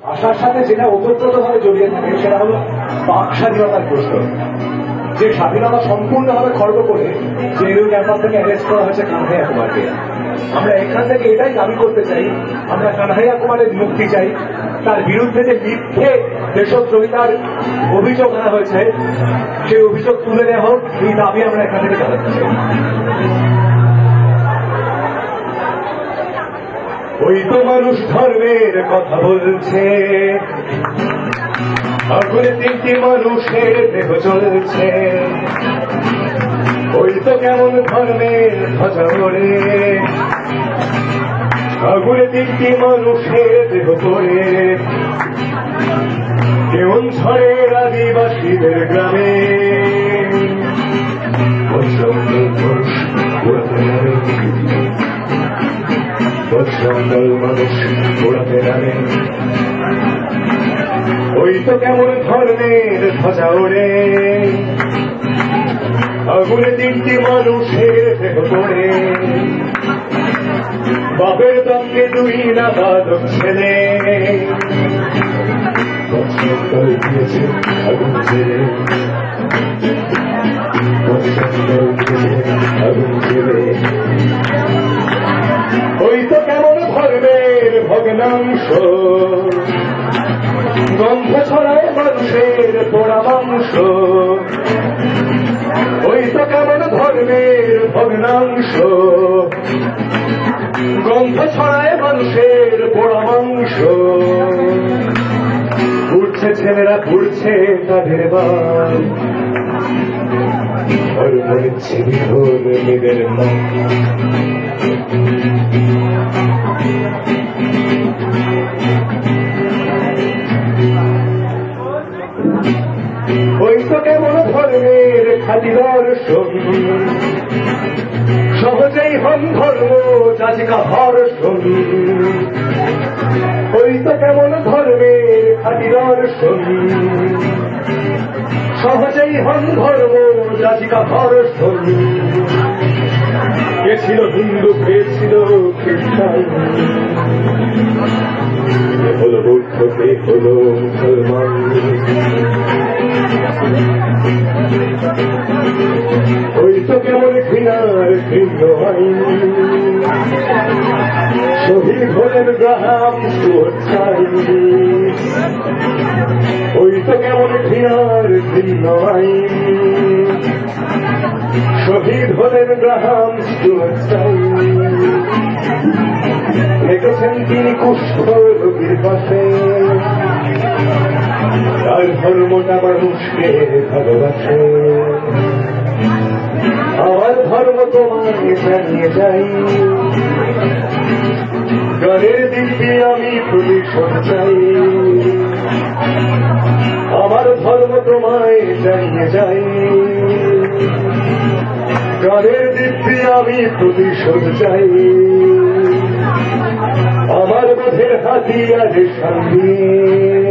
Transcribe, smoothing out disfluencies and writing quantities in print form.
আশার সাথে যেটা ওতপ্রোতভাবে জড়িয়ে থাকে সেটা হল বাক স্বাধীনতার প্রশ্ন। যে স্বাধীনতা সম্পূর্ণভাবে খর্ব করে জেএনইউ ক্যাম্পাস থেকে অ্যারেস্ট করা হয়েছে কানহাইয়া কুমারকে। আমরা এখান থেকে এটাই দাবি করতে চাই, আমরা কানহাইয়া কুমারের মুক্তি চাই। তার বিরুদ্ধে যে মিথ্যে দেশদ্রোহিতার অভিযোগ আনা হয়েছে সেই অভিযোগ তুলে নেওয়া হোক, এই দাবি আমরা এখান থেকে জানাতে চাই। ওই তো মানুষ ধর্মের কথা বলছে, আগুনে 3টি মানুষের দেহ চলছে। ওই তো কেমন ধর্মের ধ্বজা ওড়ে, আগুনে 3টি মানুষের দেহ পড়ে। কেমন ঝড়ের আদিবাসীদের গ্রামে, মানুষ ওড়াতে নামে। ওই তো কেমন ধর্মের ধ্বজা ওড়ে, আগুনে 3টি মানুষের দেহ পড়ে। বাপের দমকে 2 নাবালক ছেলে, দিয়েছে আগুন ছেলে, আগুন ছেলে। ওই তো কেমন ধর্মের ভগ্নাংশ, গন্ধ ছড়ায় মানুষের পোড়া মাংস। ওই তো কেমন ধর্মের ভগ্নাংশ, গন্ধ ছড়ায় মানুষের পোড়া মাংস। পুড়ছে ছেলেরা, পুড়ছে তাদের বাল, ধর্ম নিচ্ছে বিধর মেয়েদের মা। ওই তো কেমন ধর্মের খাঁটি দর্শন, সহজেই হন ধর্ম যাচিকা ধর্ষণ। ওই তো কেমন ধর্মের খাঁটি দর্শন, সহজেই হন ধর্ম যাচিকা ধর্ষণ। কে ছিল হিন্দু, কে ছিল খ্রিস্টান, কে হল বৌদ্ধ, কে হল মুসলমান। ওই তো কেমন ঘৃণার ঘৃণ্য আইন, শহীদ হলেন গ্রাহাম স্টুয়ার্ট চাইল্ড। ওই তো কেমন ঘৃণার ঘৃণ্য আইন, শহীদ হলেন গ্রাহাম স্টুয়ার্ট চাইল্ড। দেখেছেন তিনি কুষ্ঠ রোগীর পাশে, তার ধর্মটা মানুষকে ভালোবাসে। আমার ধর্ম তোমাকে জানিয়ে যাই, গানের দিব্যি আমি প্রতিশোধ চাই। আমার ধর্ম তোমায় জানিয়ে যাই, গানের দিব্যি আমি প্রতিশোধ চাই। আমার মাঝের হাতিয়ার সামনে